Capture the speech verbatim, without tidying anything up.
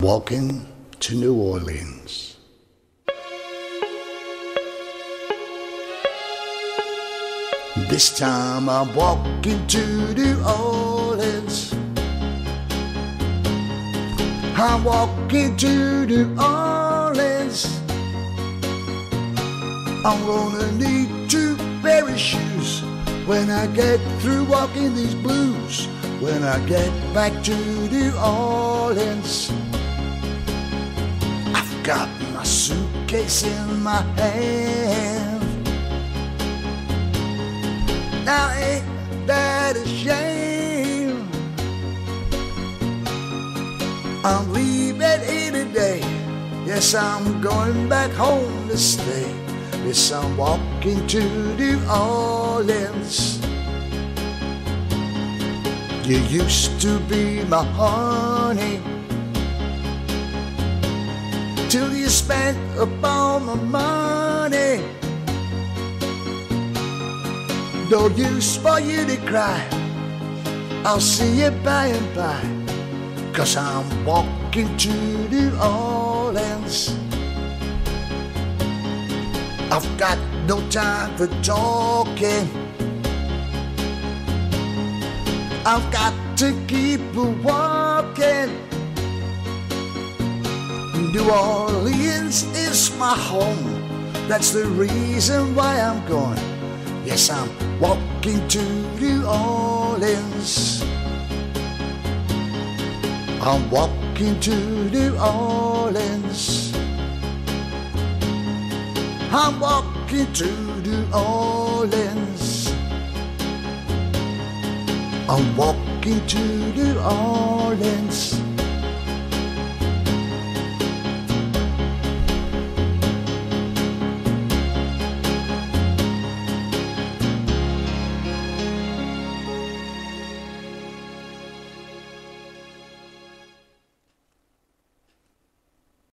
walking to New Orleans. This time I'm walking to New Orleans. I'm walking to New Orleans. I'm gonna need two pair of shoes when I get through walking these blues. When I get back to New Orleans, I've got my suitcase in my hand. Now ain't that a shame? I'm leaving here today. Yes, I'm going back home to stay. Yes, I'm walking to New Orleans. You used to be my honey, till you spent up all my money. No use for you to cry, I'll see you by and by, 'cause I'm walking to New Orleans. I've got no time for talking, I've got to keep walking. New Orleans is my home, that's the reason why I'm going. Yes, I'm walking to New Orleans. I'm walking to New Orleans. I'm walking to New Orleans. I'm walking to New Orleans.